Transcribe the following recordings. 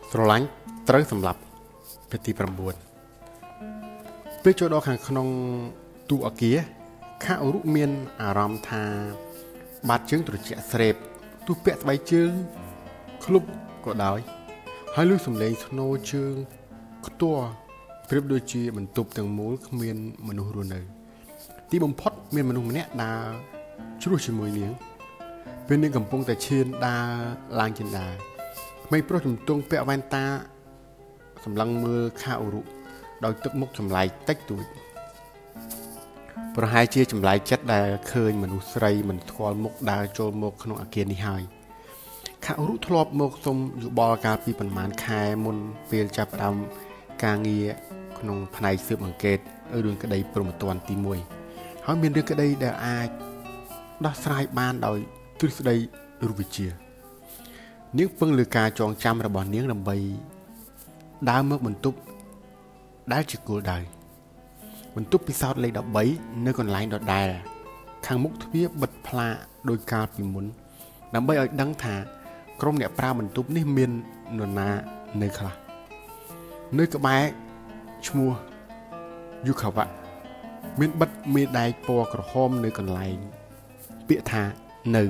ស្រឡាញ់ត្រូវសម្លាប់ពីទី9ពេលចូលដល់ខាងក្នុងទូអគារខាអរុមានអារម្មណ៍ថាបាតជើងត្រជាក់ស្រេបទោះពាក់ស្បែកជើងក្លុបក៏ដោយហើយលឺសំឡេងធ្នោជើងខ្ទាស់ប្រៀបដូចជាបន្ទប់ទាំងមូលគ្មានមនុស្សរស់នៅទីបំផុតមានមនុស្សម្នាក់ដើរជ្រោះជាមួយនាងពេលនាងកំពុងតែឈានដើរឡើងជណ្ដើរក្មេងប្រុសជំទង់ពាក់វ៉ែនតាសម្លឹងមើលខាអរុដោយទឹកមុខចម្លែកតិចតួចប្រហែលជាចម្លែកចិត្តដែលឃើញមនុស្សស្រីមិនស្គាល់មុខដើរចូលមកក្នុងអគារនេះហើយខាអរុធ្លាប់មកសុំយោបល់កាលពីប្រហែលខែមុនពេលចាប់ផ្ដើមការងារក្នុងផ្នែកស៊ើបអង្កេតរឿងក្តីព្រហ្មទណ្ឌទី1ហើយមានរឿងក្តីដែលអាចដោះស្រាយបានដោយទ្រឹស្ដីរូបវិទ្យានាងពឹងលើការចងចាំរបស់នាងដើម្បីដើរមកបន្ទប់ដែលជាគោលដៅបន្ទប់ពិសោធន៍លេខ13នៅកន្លែងដដែលខាងមុខទ្វារបិទផ្លាកដោយកាលពីមុនដើម្បីឲ្យដឹងថាក្រុមអ្នកប្រើបន្ទប់នេះមាននរណានៅខ្លះនៅក្បែរឈ្មោះយូខាវ៉ាមានបិទមេដែកពណ៌ក្រហមនៅកន្លែងពាក្យថានៅ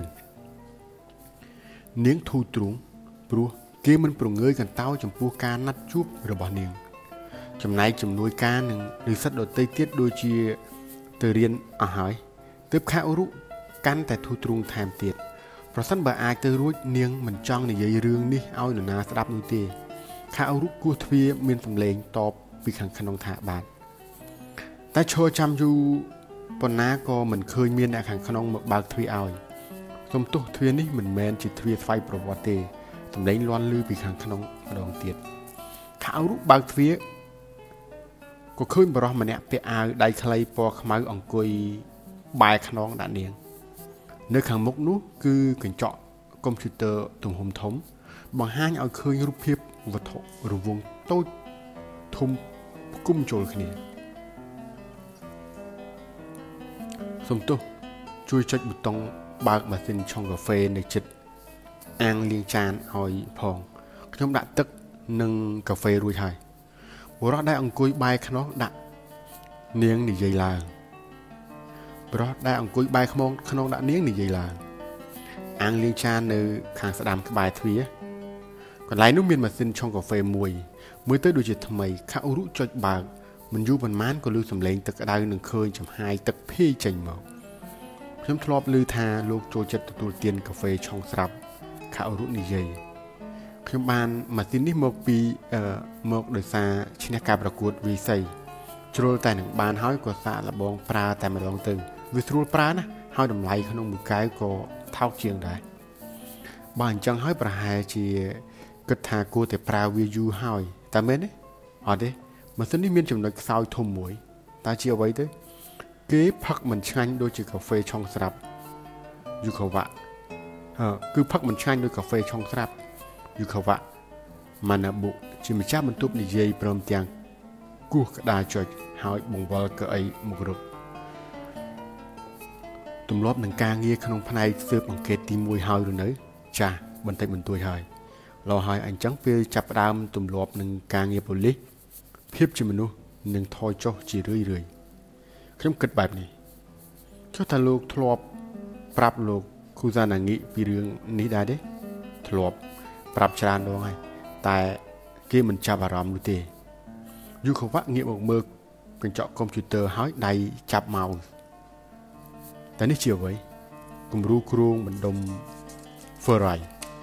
នាងធូរទ្រូងព្រោះគេមិនប្រងើយកន្តើយចំពោះការណាត់ជួបរបស់នាងចំណែកជំនួយការនឹងនិស្សិតដទៃទៀតដូចជាទៅរៀនអស់ហើយទើបខាអរុកាន់តែធូរទ្រូងថែមទៀតប្រសិនបើអាចទៅរួចនាងមិនចង់និយាយរឿងនេះឲ្យនរណាស្ដាប់នោះទេខាអរុគោះទ្វារមានសម្លេងតបពីខាងក្នុងថាបាទតែឈរចាំយូរប៉ុណ្ណាក៏មិនឃើញមានអ្នកខាងក្នុងមកបើកទ្វារឲ្យសំទោសទ្វារនេះមិនមែនជាទ្វារស្វ័យប្រវត្តិទេសម្លេងលាន់ឮពីខាងក្នុងម្ដងទៀតខាអរុបើកទ្វារក៏ឃើញបរិសម្នាក់ពាក់អាវដៃខ្លីពណ៌ខ្មៅអង្គុយបែរខ្នងដាក់នាងនៅខាងមុខនោះគឺកញ្ចក់កុំព្យូទ័រទំហំធំបង្ហាញឲ្យឃើញរូបភាពវត្ថុរង្វង់តូចធំផ្គុំចូលគ្នាសូមទោសជួយចុចប៊ូតុងបើកម៉ាស៊ីនឆុងកាហ្វេនៅជិតអាងលាងចានឲ្យផងខ្ញុំដាក់ទឹកនិងកាហ្វេរួចហើយបុរសដែលអង្គុយបែរខ្នោះដាក់នាងនិយាយឡើងបុរសដែលអង្គុយបែរខ្នងដាក់នាងនិយាយឡើងអាងលាងចាននៅខាងស្ដាំក្បែរទ្វារកន្លែងនោះមានម៉ាស៊ីនឆុងកាហ្វេមួយមើលទៅដូចជាថ្មីខាអរុចុចបើកមិនយូរប៉ុន្មានក៏ឮសំឡេងទឹកក្តៅនឹងឃើញចំហាយទឹកភាយចេញមកខ្ញុំធ្លាប់ឮថាលោកចូលចិត្តទទួលទានកាហ្វេឆុងស្រាប់ខាអរុនិយាយខ្ញុំបានម៉ាស៊ីននេះមកដោយសារឈ្នះការប្រកួតវាយសីជ្រុលតែនឹងបានហើយក៏សាកល្បងប្រើតែម្ដងទៅវាស្រួលប្រើណាស់ហើយតម្លៃក្នុងមួយកែវក៏ថោកជាងដែរបើអញ្ចឹងហើយប្រហែលជាគិតថាគួរតែប្រើវាយូរហើយតែមែនទេអត់ទេម៉ាស៊ីននេះមានចំណុចខ្សោយធំមួយតើជាអ្វីទៅគេផឹកមិនឆ្ងាញ់ដូចជាកាហ្វេឆុងស្រាប់យូខាវ៉ាគឺផឹកមិនឆ្ងាញ់ដូចកាហ្វេឆុងស្រាប់យូខាវ៉ាម៉ាណាបុជាម្ចាស់បន្ទប់និយាយព្រមទាំងគោះក្តារចុចហើយបង្វិលកៅអីមករកទម្លាប់នឹងការងារក្នុងផ្នែកស៊ើបអង្កេតទី1ហើយឬនៅចាស់បន្តិចបន្តួចហើយឡោះហើយអញ្ចឹងពេលចាប់ផ្ដើមទម្លាប់នឹងការងារប៉ូលីសភាពជាមនុស្សនឹងថយចុះជារឿយខ្ញុំគិតបែបនេះចុះថាលោកធ្លាប់ប្រាប់លោកគូសាណាងីពីរឿងនេះដែរទេធ្លាប់ប្រាប់ច្រើនដងហើយតែគេមិនចាប់អារម្មណ៍នោះទេយូខាវ៉ាងាកមកមើលកញ្ចក់កុំព្យូទ័រហើយដៃចាប់ម៉ៅសតែនេះជាអ្វីគំរូគ្រួងបណ្ដុំ Ferrari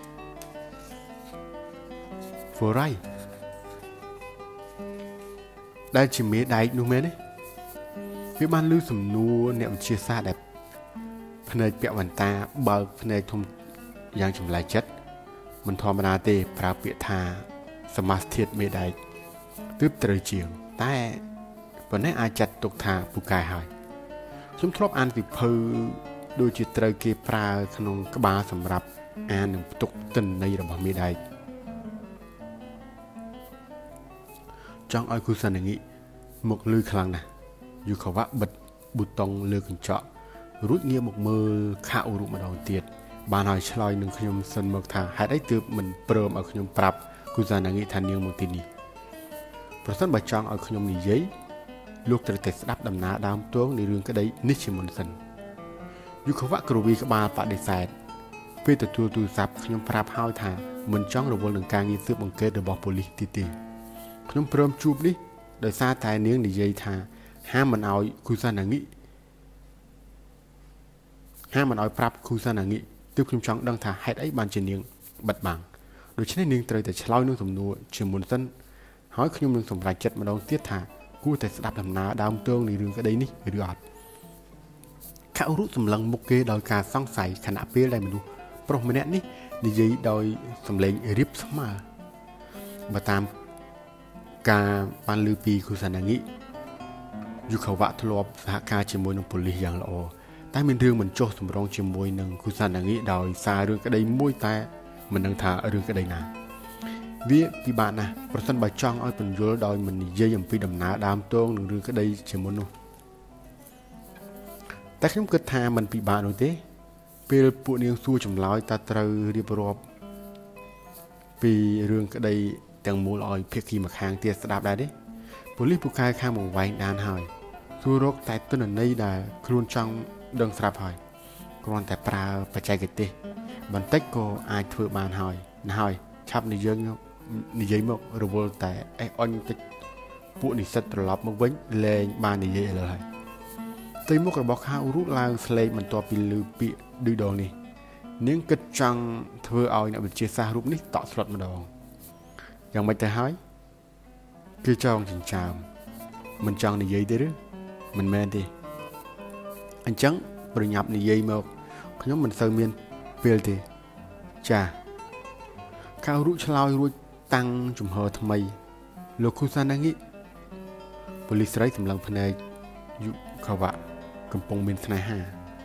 ដែលជាមេដែកនោះមែនទេវាបានឮសំណួរអ្នកវិទ្យាសាស្ត្រដែលភ្នែកពាក់វ៉ែនតាបើកភ្នែកធំយ៉ាងចម្លែកចិត្តមិនធម្មតាទេប្រើពាក្យថាសមាសធាតុមេដែកទើបត្រូវជាងតែប៉ុណ្ណេះអាចចាត់ទុកថាពូកែហើយខ្ញុំធ្លាប់អានវិភៅដូចជាត្រូវគេប្រើក្នុងក្បាលសម្រាប់អាននិងផ្ទុកទិន្នន័យរបស់មេដែកចង់ឲ្យគូសានាងីមកលឺខ្លាំងណាស់យូខាវ៉ាបិទប៊ូតុងលើកញ្ចក់រួចងាកមកមើលខាអរុម្ដងទៀតបានហើយឆ្លើយនឹងខ្ញុំសិនមកថាហេតុអីទើបមិនព្រមឲ្យខ្ញុំប្រាប់គូសាណាងីថានាងមកទីនេះប្រសិនបើចង់ឲ្យខ្ញុំនិយាយលោកត្រូវតែស្ដាប់ដំណើរដើមទងនៃរឿងក្តីនេះជាមុនសិនយូខវៈក្រវីក្បាលបដិសេធពេលទទួលទូរស័ព្ទខ្ញុំប្រាប់ហើយថាមិនចង់រវល់នឹងការងារស៊ើបអង្កេតរបស់ប៉ូលីសទេខ្ញុំព្រមជួបនេះដោយសារតែនាងនិយាយថាហាមមិនឲ្យគូសាណាងីហាមមិនឲ្យប្រាប់គូសាណាងីទើបខ្ញុំចង់ដឹងថាហេតុអីបានជានាងបិទបាំងដូច្នេះនាងត្រូវតែឆ្លើយនឹងសំណួរជាមុនសិនហើយខ្ញុំនឹងសម្រេចចិត្តម្ដងទៀតថាគួរតែស្ដាប់ដំណើរដើមទងនៃរឿងក្តីនេះឬអត់ខឧរុសម្លឹងមុខគេដោយការសង្ស័យខណៈពេលដែលមនុស្សប្រុសម្នាក់នេះនិយាយដោយសំឡេងរៀបស្មើបើតាមការបានលើពីគូសាណាងីយូខវៈធ្លាប់សហការជាមួយនឹងប៉ូលីសយ៉ាងល្អតែមានរឿងមិនចុះសម្រុងជាមួយនឹងគូសាណាងីដោយសាររឿងក្តីមួយតែមិនដឹងថារឿងក្តីណាវាពិបាកណាស់ប្រសិនបើចង់ឲ្យពន្យល់ដោយមិននិយាយអំពីដំណើរដើមទងនឹងរឿងក្តីជាមុននោះតែខ្ញុំគិតថាมันពិបាកនោះទេពេលពួកនាងសួរចម្លើយតើត្រូវរៀបរាប់ពីរឿងក្តីទាំងមូលឲ្យភាគីម្ខាងទៀតស្ដាប់ដែរទេប៉ូលីសពូកែខាងមកវាយដានហើយសួររកតែទិន្នន័យដែលខ្លួនចង់ដឹងស្រាប់ហើយគ្រាន់តែប្រើបច្ចេកទេសបន្តិចក៏អាចធ្វើបានហើយណាហើយឆាប់និយាយមករវល់តែអេះអន់តិចពួកនិស្សិតត្រឡប់មកវិញលែងបាននិយាយឥឡូវហើយផ្ទៃមុខរបស់ខោរុឡើងស្លេកបន្ទាប់ពីឮពាក្យឌឺដងនេះនាងគិតចង់ធ្វើឲ្យអ្នកវិទ្យាសាស្ត្ររូបនេះតក់ស្លុតម្ដងយ៉ាងម៉េចទៅហើយគេចង់ចិញ្ចើមមិនចង់និយាយទេឬមិនមែនទេអញ្ចឹងប្រញាប់និយាយមកខ្ញុំមិនសូវមានពេលទេចាខោរុឆ្លើយរួចតាំងជំហរថ្មីលោកគូសាណាងីប៉ូលីសស្រីសម្លឹងភ្នែកយុខវៈកំពុងមានស្នេហា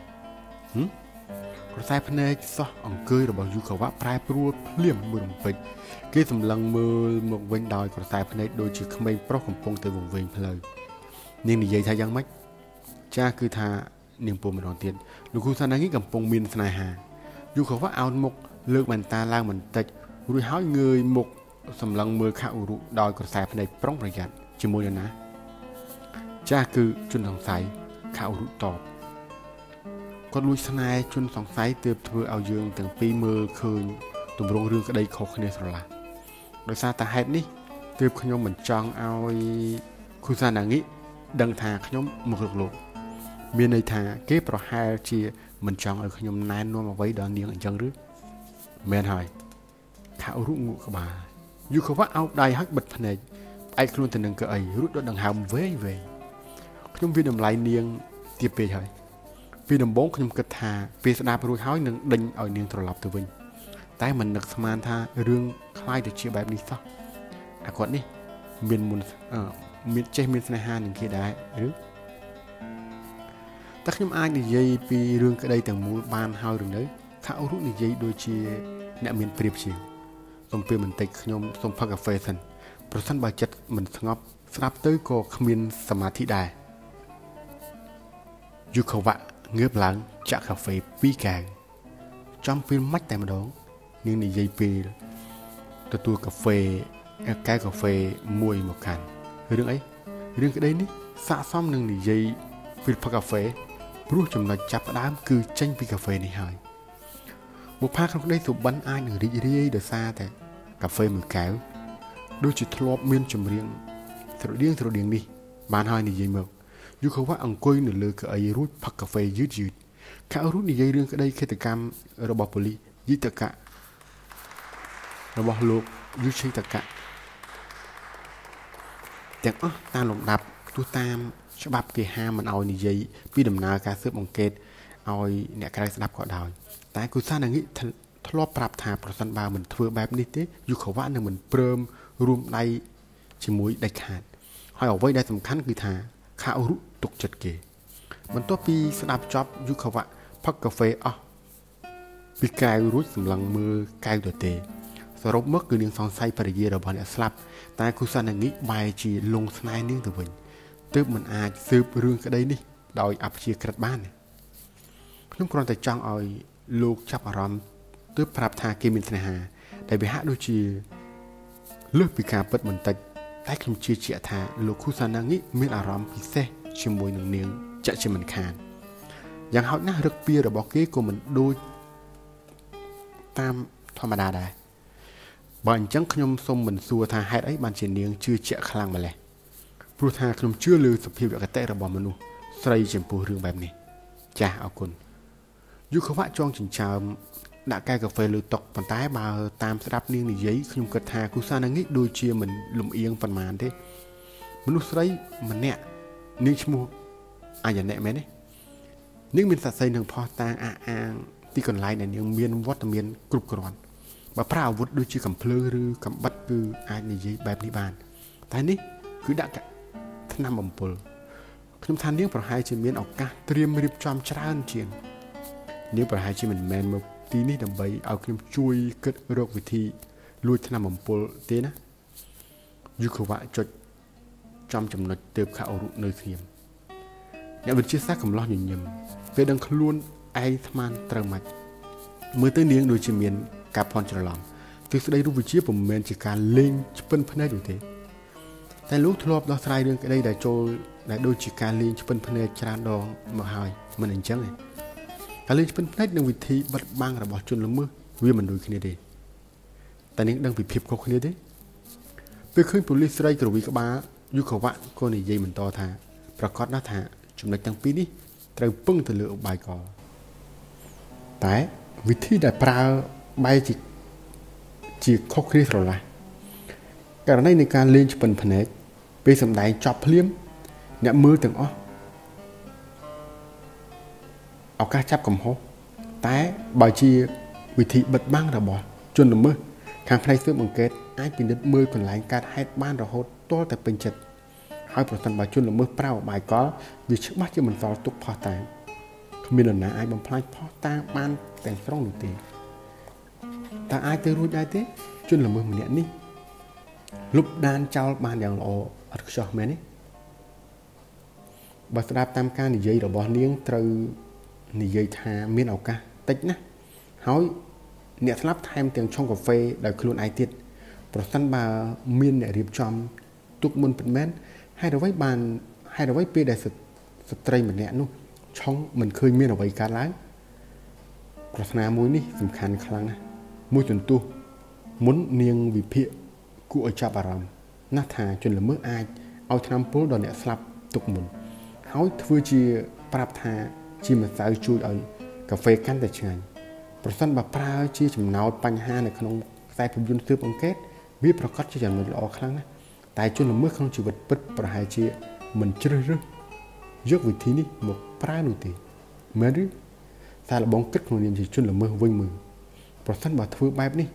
ក្រសែភ្នែកសោះអង្គើយរបស់យុខវៈប្រែប្រួលភ្លាមមួយរំពេចគេសម្លឹងមើលមកវិញដោយក្រសែភ្នែកដូចជាក្មេងប្រុសកំពុងទៅវង្វេងផ្លូវនាងនិយាយថាយ៉ាងម៉េចចាគឺថានាងពូម្ដងទៀតលោកគូសាណាងីកំពុងមានស្នេហាយុខវៈអោនមុខលើកបន្តាឡើងបន្តិចរួចហើយងើយមុខសម្លឹងមើលខឧរុដោយក្រសែភ្នែកប្រុងប្រយ័ត្នជាមួយនរណាចាគឺជនសង្ស័យខឧរុតបគាត់លួចស្នេហ៍ជនសង្ស័យទើបធ្វើឲ្យយើងទាំងពីរមើលឃើញទម្រង់រឿងក្តីខុសគ្នាស្រឡះដោយសារតែហេតុនេះទើបខ្ញុំមិនចង់ឲ្យគូសាណាងីដឹងថាខ្ញុំមករកលោកមានន័យថាគេប្រហែលជាមិនចង់ឲ្យខ្ញុំណែនាំអ្វីដល់នាងអញ្ចឹងឬមែនហើយខឧរុងក់ក្បាលយុខវៈអោបដៃហើយបិទភ្នែកផ្អែកខ្លួនទៅនឹងកៅអីរួចដកដង្ហើមវែងខ្ញុំវាតម្លៃនាងទៀតពេកហើយពីដំបូងខ្ញុំគិតថាពេលស្ដាប់រួចហើយនឹងដេញឲ្យនាងត្រឡប់ទៅវិញតែមិននឹកស្មានថារឿងคล้ายទៅជាបែបនេះសោះអាគាត់នេះមានមានស្នេហានឹងគេដែរឬតែខ្ញុំអាចនិយាយពីរឿងក្តីទាំងមូលបានហើយឬនៅខឧរុនិយាយដូចជាអ្នកមានព្រៀបជាងសូមពេលបន្តិចខ្ញុំសូមផឹកកាហ្វេសិនប្រសិនបើចិត្តមិនស្ងប់ស្ដាប់ទៅក៏គ្មានសមាធិដែរយូខវៈងើបឡើងចាក់កាហ្វេ2កែវចំពេលម៉ាច់តែម្ដងនាងនិយាយពេលទទួលកាហ្វេកែវកាហ្វេមួយមកកាន់រឿងអីរឿងក្តីនេះស័ក្តិសមនឹងនិយាយពេលផឹកកាហ្វេព្រោះចំណុចចាប់ផ្ដើមគឺចេញពីកាហ្វេនេះហើយបុប្ផាក្នុងក្តីសុបិនអាចនឹងរីករាយដោយសារតែកាហ្វេមួយកែវដូចជាធ្លាប់មានចម្រៀងស្រដៀងនេះបានហើយនិយាយមកយូខវៈអង្គុយនៅលើកៅអីរួចផឹកកាហ្វេយឺតខឧរុនិយាយរឿងក្តីឃាតកម្មរបស់ប៉ូលីសយិតកៈរបស់លោកយូឆេតកៈទាំងអស់តាមលំដាប់ទោះតាមច្បាប់គេហាមមិនឲ្យនិយាយពីដំណើរការស៊ើបអង្កេតឲ្យអ្នកក្រៅស្ដាប់ក៏ដោយតែគូសាណាងីធ្លាប់ប្រាប់ថាប្រសិនបើមិនធ្វើបែបនេះទេយូខវៈនឹងមិនព្រមរួមដៃជាមួយដាច់ខាតហើយអ្វីដែលសំខាន់គឺថាខឧរុទុកចិត្តគេបន្ទាប់ពីស្ដាប់ចប់យូខវៈផឹកកាហ្វេអស់ពីកែវរួចសម្លឹងមើលកែវទៅទេសរុបមកគឺនាងសង្ស័យភរិយារបស់អ្នកស្លាប់តែគូសាណាងីបែរជាលងស្នេហ៍នាងទៅវិញទើបមិនអាចស៊ើបរឿងក្តីនេះដោយអព្យាក្រឹតបានខ្ញុំគ្រាន់តែចង់ឲ្យលោកចាប់អារម្មណ៍ទើបប្រាប់ថាគេមានស្នេហាដែលវាហាក់ដូចជាเลือกปีการเปิดมันติดแต่คำเชื่อเจียธาลูกคู่สานังนี้มีอารมณ์พิเศษชิมวยหนึ่งเนียงจะชิมันคานอย่างเขาหน้ารึกเปียหรือบอกเก้ก็มันดูตามธรรมดาได้บางจังขยมสมเหมือนสัวทาให้ไอ้บันเชียนเนียงชื่อเจียคลังมาเลยปลุกทาขยมเชื่อลือสพิวกระเตะระบอมมนุษย์ใส่เฉียมปูเรื่องแบบนี้จ้าเอาคนยุคว่าจ้องจิงชามđã cai cà phê lưỡi tộc bàn tay bà tam sẽ đáp niên này giấy khi cật thà cú sa năng nghĩ đôi chia mình lùm yên phần màn thế mình lúc đấy mình nè niên mua ai giờ nè mấy đấy niên mình sạch xây nâng pho tang tí còn lại này niên miên vót miên cục còn bà prao vót đôi chia cầm plơ rư cầm bắt rư ai này giấy bài đi bàn tại ní cứ đã cả thân năm bầm bờ khi than niên vào hai chuyện miên ọc ca tiêm riệp chom tràn chuyện nếu vào hai chuyện mình men mộtทีนี้ดำไปเอาครีมช่วยเกิดโรควิธีลุยธนาบำปลเต้นะยุคว่าจดจำจำนวนเติบข้าวรุ่นเนยเทียมเนี่ยเป็นเชื้อซากกำลังยิ่งๆเป็นดังขลุ่นไอทมันตรมัดเมื่อตั้งเลี้ยงโดยจิเมียนกับพรจรลอมถึงจะได้รู้วิธีผมเมนจากการเล่งจะเป็นพนัยดูเต้แต่ลูกทลบดอกไตรเรื่องก็ได้โจได้โดยจากการเล่งจะเป็นพนัยจานดองมาหายมันเองจังเลยการเล่นเป็นเพลงในวิธีบัดบังระบอบจนละมือวิมันดูขึ้นได้แต่นี้ดังผิดเขาขึ้นได้ไปขึ้นปุริสไรกระวิกบ้ายุควัตคนในยัยมันต่อท่าประกอบหน้าท่าจุดในตั้งปีนี้เติมปึ้งตะลือใบก่อแต่วิธีได้ปลาใบจีเขาขึ้นอะไรการในการเล่นจะเป็นเพลงไปสำได้จับเพลียมเนี่ยมือถึงอ๋อเอาการจับกำหัวแต่บางทีวิธีบัดบังระบอบจนละมือทางไฟเสื่อมอังเกตไอ้ปีนมือคนหลายการให้บ้านเราโหดตัวแต่เป็นจัดให้ประทันบางจนละมือเปล่าใบก็วิชบ้าจะมันต่อตุกพอตายมีหน้าไอ้บำพลายพอตาบ้านแต่งร่องหนึ่งตีแต่ไอ้เตรู้ได้เต้จนละมือมันเนี่ยนี่ลุบดานเจ้าบ้านอย่างเราอัดชอบไหมนี่บางสถาบันตามการนิยายระบอบเลี้ยงตรึนิยายทามีนเอากะติดนะเฮ้ยเนี่ยสลับไทม์เตียงช่องกาแฟได้คลุนไอติดโปรตันบามีนเนี่ยรีบจอมตุกมุนเป็นแมนให้เราไว้บานให้เราไว้เปย์ได้สตรีเหมือนเนี่ยนู้ช่องมันเคยมีนเอาไว้การล้างโฆษณามวยนี่สำคัญครั้งนะมวยจนตัวมุนเนียงวิเพียกูเอาจับอารมณ์หน้าทาจนละเมื่ออายเอาทำโพลดอนเนี่ยสลับตุกมุนเฮ้ยเพื่อจีปรับทาชีมันสาวช่วยเอากาแฟกันแต่เชิญโปรตันบาปลาชีจำนวนปัญหาในขนมใส่ผงยุนซื้อบังเกตวิประกอบชีจำนวนละอครั้งนะแต่จนละเมื่อขนมชีวิตปิดประหายชีมันเชื่อรึยกวิธีนี้หมกปลาหนุ่ยเมื่อรึสารบงกิดของเนียมชีจนละเมื่อวิ่งมือโปรตันบาถือแบบนี้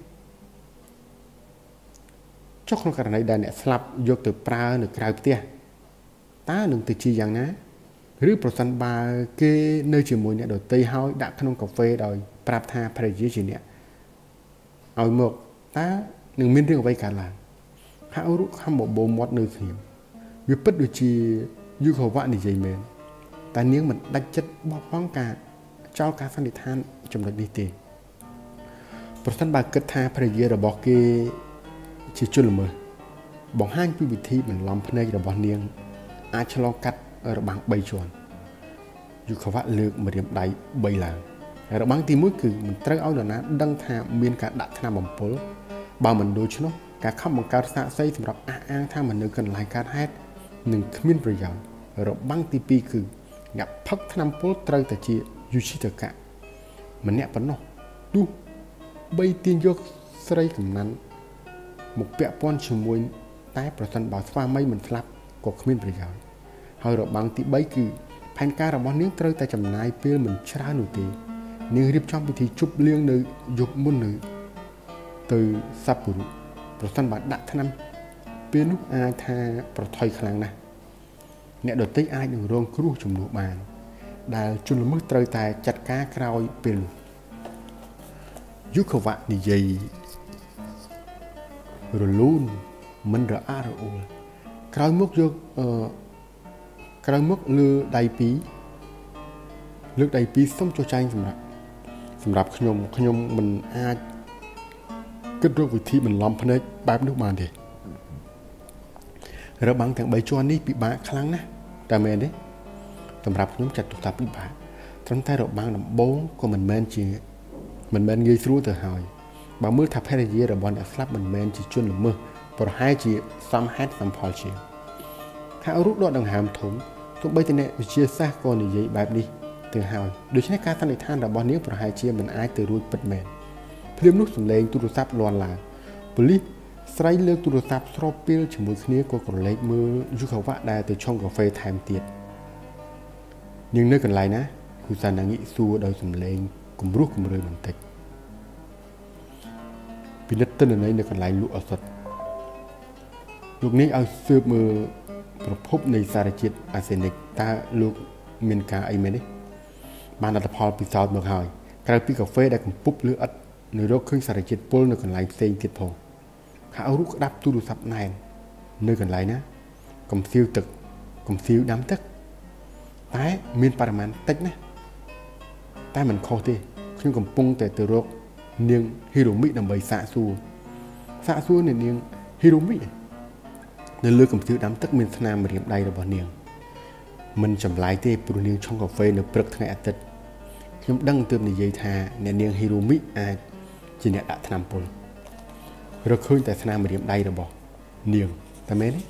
เจ้าของกระไรได้เนี่ยสลับยกตัวปลาหนึ่งกลายเตี้ยตาหนึ่งตัวชีอย่างนะหรือโปรตันบาเกเนยจีมวยเนี่ยโดยตีเฮาดักขนมกาแฟโดยปรับทาพระเยซูเนี่ยเอาหมกตาหนึ่งมินเรื่องไว้การหลังข้าเอารู้ข้ามบอกโบมอดเนยเขียมวิปัสดุจียุคว่านี่ใจเมนแต่เนี้ยมันดัดจัดบอกป้องกันเจ้าการสันนิษฐานจำนวนนี้ตีโปรตันบาเกิดทาพระเยซูบอกเกจีจุลเมอบอกห้างพิวิธีเหมือนล้อมพเนยระบอบเนียงอาชลองกัดระบังใบชวนอยู่คำว่าเลือกมาเรียมได้ใบหลังระบังที่มุ้ยคือมันเตะเอาเดี๋ยวนั้นดังทาเมียนการดัดธนาบำปลบางมันโดยเฉพาะการเข้าบังการสะใส่สำหรับอ้างถ้ามันเนื้อกันหลายการให้หนึ่งขมิ้นประโยชน์ระบังที่ปีคือหยับพักธนาบำปลเตะแต่จียูชิตะกะมันเนี่ยปนนอกดูใบตีนยกใส่กับนั้นหมกเปียป้อนชิมวยใต้ประสันบาสฟ้าไม่เหมือนสลับกบขมิ้นประโยชน์เฮาระบังที่ใบคือแผนการระบอบเนื้อเตยแต่จำนายเปลือกเหมือนชราหนุตีเนื้อรีบจอมพิธีจุบเลี้ยงเนื้อยุบมุนเนื้อตือซับปุรุโปรตันบาดดักทนำเปลือกอาทาประทอยครั้งนะเนี่ยโดยตีอาอย่างรวงครูจุ่มหนุบานได้จุลมือเตยแต่จัดการคราวเป็นยุควัตนิยัยรุลูนมันระอาระอุลคราวมุกยกกระมักเลือได้ปีเลือกได้ปีส้มโจใจสำหรับขยมมันอาจเกิดโรควิธีมันล้อมพเนจแบบนึกมาเด็របាំងទាំង3ជាន់នេះពិបាកខ្លាំងណាស់តែមែនទេសម្រាប់ខ្ញុំចាត់ទុកថាពិបាកត្រឹមតែរបាំងដំបូងក៏មិនមែនងាយស្រួលទៅហើយបើមើលថាភរិយារបស់អ្នកស្លាប់មិនមែនជាជនល្មើសប្រហែលជាសមហេតុសមផលជាងថារូបដកដង្ហើមធំទោះបីតែអ្នកវិទ្យាសាស្ត្រក៏និយាយបែបនេះទៅហើយដូច្នេះការសន្និដ្ឋានរបស់នាងប្រហែលជាមិនអាចទៅរួចពិតមែនព្រាមនោះសម្លេងទូរស័ព្ទលាន់ឡើងប៉ូលីសស្រីលើកទូរស័ព្ទស្របពេលជាមួយគ្នាក៏ក្រឡេកមើលយូខាវ៉ាដែលទៅឆុងកាហ្វេថែមទៀតនាងនៅកន្លែងណាគូសាណាងីសួរដោយសម្លេងគំរោះគំរើយបន្តិចពិនិត្យទិន្នន័យនៅកន្លែងលក់ឱសថលោកនាងឲ្យស៊ើបមើលប្រភពនៃសារជាតិអាសេនិកតើលោកមានការអីមែនទេបានលទ្ធផលពិសោធន៍មកហើយក្រៅពីកាហ្វេដែលកំពុបឬឥតនៅរកឃើញសារជាតិពុលនៅកន្លែងផ្សេងទៀតផងខោរូបក្តាប់ទូរស័ព្ទណែននៅកន្លែងណាកំសៀវទឹកកំសៀវដាំទឹកតែមានបរិមាណតិចណាស់តែមិនខុសទេខ្ញុំកំពុងតែទៅរកនាងហ៊ីរ៉ូមីដើម្បីសាកសួរនាងហ៊ីរ៉ូមីនៅលើកំសៀវដាំទឹកមានស្នាមម្រាមដៃរបស់នាងមិនចម្លែកទេព្រោះនាងឆុងកាហ្វេនៅព្រឹកថ្ងៃអាទិត្យខ្ញុំដឹងទើបនិយាយថាអ្នកនាងហ៊ីរ៉ូមីអាចជាអ្នកដាក់ថ្នាំពុលរកឃើញតែស្នាមម្រាមដៃរបស់នាងតែមែនទេ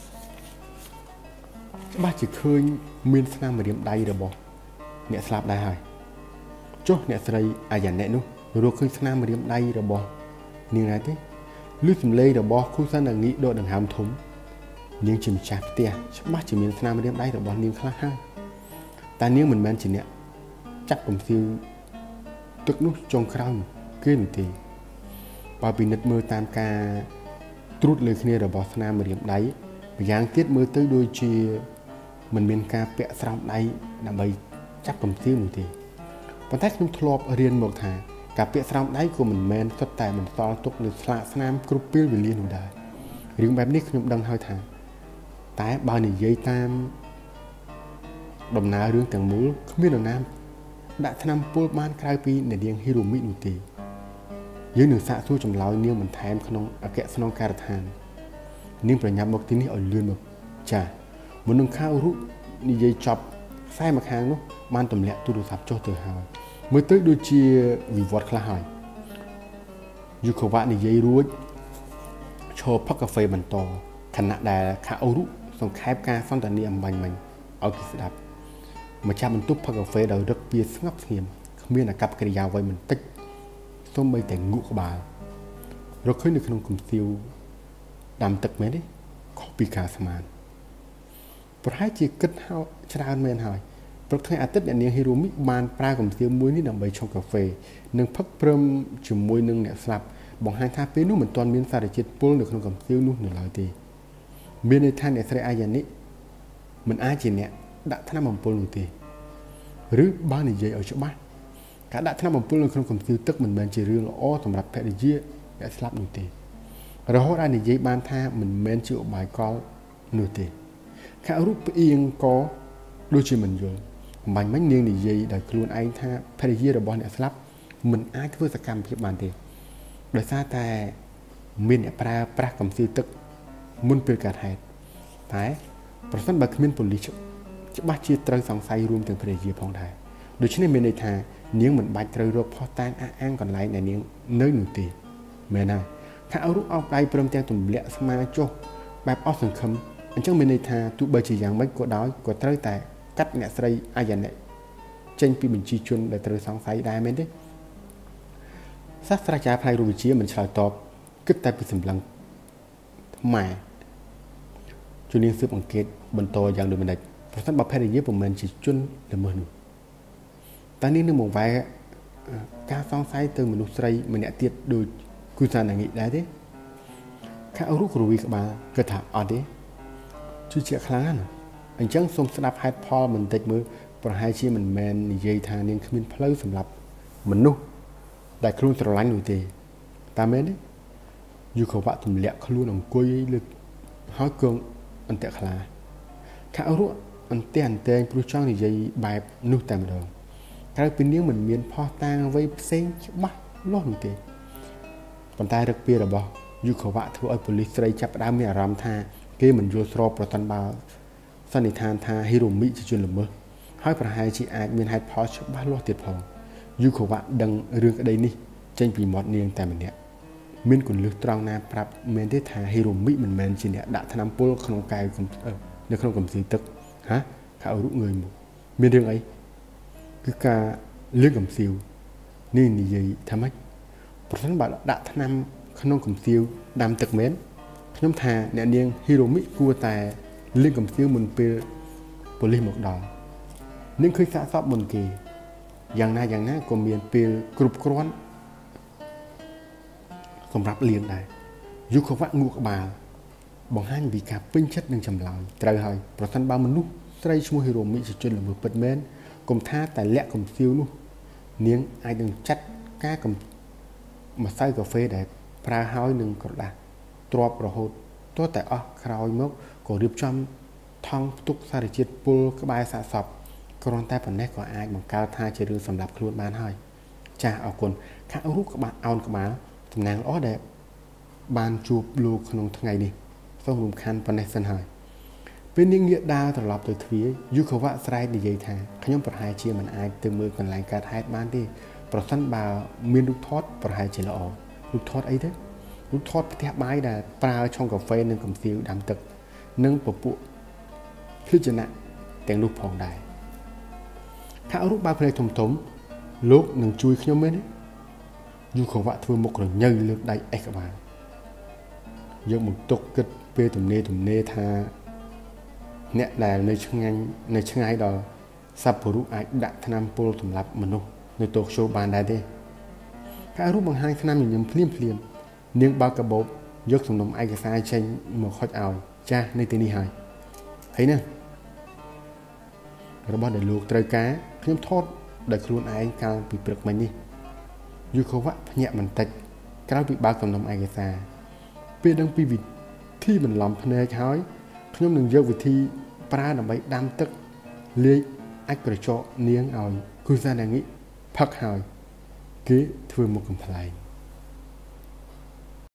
ច្បាស់ជាឃើញមានស្នាមម្រាមដៃរបស់អ្នកស្លាប់ដែរហើយចុះអ្នកស្រីអាយ៉ាណែតនោះរកឃើញស្នាមម្រាមដៃរបស់នាងដែរទេឮសំឡេងរបស់គូសាណាងីដកដង្ហើមធំនាងជាម្ចាស់ផ្ទះច្បាស់ជាមានស្នាមម្រាមដៃរបស់នាងខ្លះហើយតែនាងមិនមែនជាអ្នកចាប់កំសៀវទឹកនោះចុងក្រោយគេនោះទេបើពិនិត្យមើលតាមការត្រួតលើគ្នារបស់ស្នាមម្រាមដៃម្យ៉ាងទៀតមើលទៅដូចជាមិនមានការពាក់ស្រោមដៃដើម្បីចាប់កំសៀវនោះទេប៉ុន្តែខ្ញុំធ្លាប់រៀនមកថាការពាក់ស្រោមដៃក៏មិនមែនសុទ្ធតែបន្សល់ទុកនៅស្លាកស្នាមគ្រប់ពេលវេលានោះដែររឿងបែបនេះខ្ញុំដឹងហើយថាតែបើនិយាយតាមដំណើររឿងទាំងមូលគ្មាននរណាដាក់ថ្នាំពុលបានក្រៅពីអ្នកនាងហ៊ីរ៉ូមីនោះទេយើងនឹងសាកសួរចម្លើយនាងបន្ថែមក្នុងអគ្គស្នងការដ្ឋាននាងប្រញាប់មកទីនេះឲ្យលឿនមកចាមុននឹងខៅរូបនិយាយចប់ខ្សែមកខាងនោះបានទម្លាក់ទូរស័ព្ទចុះទៅហើយមើលទៅដូចជាវិវត្តខ្លះហើយយូខាវ៉ានិយាយរួចឈរផឹកកាហ្វេបន្តខណៈដែលខាអូរុសង្ខេបការសន្ទនាអំបញ្ញមិញឲ្យគេស្ដាប់ម្ចាស់បន្ទប់ផឹកកាហ្វេដោយរឹកពីស្ងប់ស្ងៀមគ្មានអាកប្បកិរិយាអ្វីបន្តិចសូម្បីតែងក់ក្បាលរកឃើញនៅក្នុងកំសៀវដាំទឹកមែនទេខុសពីការស្មានប្រហែលជាគិតហៅច្រើនមែនហើយព្រឹកថ្ងៃអាទិត្យអ្នកនាងហ៊ីរ៉ូមីបានប្រើកំសៀវមួយនេះដើម្បីឆុងកាហ្វេនិងផឹកព្រមជាមួយនឹងអ្នកស្លាប់បង្ហាញថាពេលនោះមិនទាន់មានសារជាតិពុលនៅក្នុងកំសៀវនោះនៅឡើយទេមានន័យថាអ្នកស្រីអាយ៉ានេះមិនអាចជាអ្នកដាក់ថ្នាំបំពុលនោះទេឬបើនិយាយឲ្យច្បាស់ការដាក់ថ្នាំបំពុលនៅក្នុងកំសៀវទឹកមិនមែនជារឿងល្អសម្រាប់ភរិយាអ្នកស្លាប់នោះទេរហូតដល់និយាយបានថាមិនមែនជាឧបាយកលនោះទេខារូបផ្អៀងកដូចជាមិនយល់អំបញ្ញមិញនាងនិយាយដោយខ្លួនឯងថាភរិយារបស់អ្នកស្លាប់មិនអាចធ្វើសកម្មភាពបានទេដោយសារតែមានអ្នកប្រើប្រាស់កំសៀវទឹកមុនពេលកើតហេតុតែប្រសិនបើគ្មានប៉ូលីសច្បាស់ជាត្រូវសង្ស័យរួមទាំងភរិយាផងដែរដូច្នេះមានន័យថានាងមិនបាច់ត្រូវរកផុសតាងអះអាងកន្លែងដែលនាងនៅនោះទេមែនហើយថារូបអោបដៃព្រមទាំងទម្លាក់ស្មាចុះបែបអស់សង្ឃឹមអញ្ចឹងមានន័យថាទោះបីជាយ៉ាងម៉េចក៏ដោយក៏ត្រូវតែកាត់អ្នកស្រីអាយ៉ាណែចេញពីបញ្ជីជនដែលត្រូវសង្ស័យដែរមែនទេសាស្ត្រាចារ្យផ្នែករូបវិទ្យាមិនឆ្លើយតបគិតតែពីសម្លឹងថ្មជំនាញស៊ើបអង្កេតបន្តយ៉ាងដូចម្តេចប្រសិនបើភរិយាពុំមែនជាជនល្មើសនោះតែនេះនឹងបង្វែរការសង្ស័យទៅមនុស្សស្រីម្នាក់ទៀតដូចគូសាណាងីដែរទេខារូបគ្រវីក្បាលគិតថាអត់ទេជឿជាក់ខ្លាំងណាស់អញ្ចឹងសូមស្ដាប់ហេតុផលបន្តិចមើលប្រហែលជាមិនមែននិយាយថានាងគ្មានផ្លូវសម្រាប់មនុស្សដែលខ្លួនស្រឡាញ់នោះទេតាមមែនទេយូខាវ៉ាទម្លាក់ខ្លួនអង្គុយលើហើយគង់អន្ទាក់ខ្លាខារូបអន្ទះអន្ទែងព្រោះចង់និយាយបែបនោះតែម្ដងក្រៅពីនាងមិនមានផុសតាងអ្វីផ្សេងច្បាស់លាស់នោះទេប៉ុន្តែរឹកពីរបស់យូខាវ៉ាធ្វើឲ្យប៉ូលីសស្រីចាប់ផ្ដើមមានអារម្មណ៍ថាគេមិនយល់ស្របប្រតិនបើសន្និដ្ឋានថាហ៊ីរ៉ូមីជាជនល្មើសហើយប្រហែលជាអាចមានហេតុផលច្បាស់លាស់ទៀតផងយូខូវ៉ាដឹងរឿងក្តីនេះចេញពីមាត់នាងតែម្នាក់មានគន្លឹះត្រង់ណាប្រាប់មែនទេថាហ៊ីរ៉ូមីមិនមែនជាអ្នកដាក់ថ្នាំពុលក្នុងកែវនៅក្នុងកំសីទឹកហាខៅរុងើយមកមានរឿងអីគឺការលឿនកំសៀវនេះនិយាយថាម៉េចប្រសិនបើដាក់ថ្នាំក្នុងកំសៀវដាំទឹកមែនខ្ញុំថាអ្នកនាងហ៊ីរ៉ូមីគួរតែលឿនកំសៀវមុនពេលប៉ូលីសមកដល់នាងឃើញសាកសពមុនគេយ៉ាងណាក៏មានពេលគ្រប់គ្រាន់សម្រាប់លៀងដែរយូខូវ៉ាងក់ក្បាលបង្ហាញពីការពេញចិត្តនឹងចម្លើយត្រូវហើយប្រសិនបើមនុស្សស្រីឈ្មោះហ៊ីរ៉ូមីជាជនល្មើសពិតមែនកុំថាតែលាក់កំសៀវនោះនាងអាចនឹងចាត់ការម្សៅកាហ្វេដែលប្រើហើយនឹងក្រដាសទ្របរហូតទោះតែអស់ក្រោយមកក៏រៀបចំថង់ផ្ទុកសារជាតិពុលក្បែរសាកសពគ្រាន់តែប៉ុណ្ណេះក៏អាចបង្កើតថាជារឿងសម្រាប់ខ្លួនបានហើយចាស់អរគុណខាក់រូបក្បាលអោនក្បាលតំណាងល្អដែលបានជួបលោកក្នុងថ្ងៃនេះសូមរំខានប៉ុណ្ណេះសិនហើយពេលនាងងាកដើរត្រឡប់ទៅទ្វារយូខូវ៉ាស្រែកនិយាយថាខ្ញុំប្រហែលជាមិនអាចទៅមើលកន្លែងកើតហេតុបានទេប្រសិនបើមានរូបថតប្រហែលជាល្អរូបថតអីទេរូបថតផ្ទះបាយដែលប្រើឆុងកាហ្វេនិងកំសៀវដាំទឹកនិងពពួកភេជ្ជៈទាំងនោះផងដែរខាក់រូបបើភ្នែកធំលោកនឹងជួយខ្ញុំមែនទេយូខូវ៉ាធ្វើមុខរញ៉ៅលើកដៃអេះក្បាលយកមកទុកគិតពេលទំនេរថាអ្នកដែលនៅឆ្ងាយដល់សត្វពរុអាចដាក់ថ្នាំពុលសម្លាប់មនុស្សនៅតូក្យូបានដែរទេការរូបបង្ហាញថ្នាំញញឹមភ្លាមនាងបើកកាបូបយកសំណុំឯកសារចេញមកខុចឲ្យចាស់នៅទីនេះហើយហើយណារបស់ដែលលោកត្រូវការខ្ញុំថតដោយខ្លួនឯងកាលពីព្រឹកមិញនេះយូខូវ៉ាភ្ញាក់បន្តិចក្រោយពីបើកសំណុំឯកសារពេលដឹងពីវិធីបន្លំភ្នែកហើយខ្ញុំនឹងយកវិធីប្រើដើម្បីដាំទឹកលាយអាចក្រចកនាងឲ្យគូសានាងីផឹកហើយគេធ្វើមកកំ pl ែង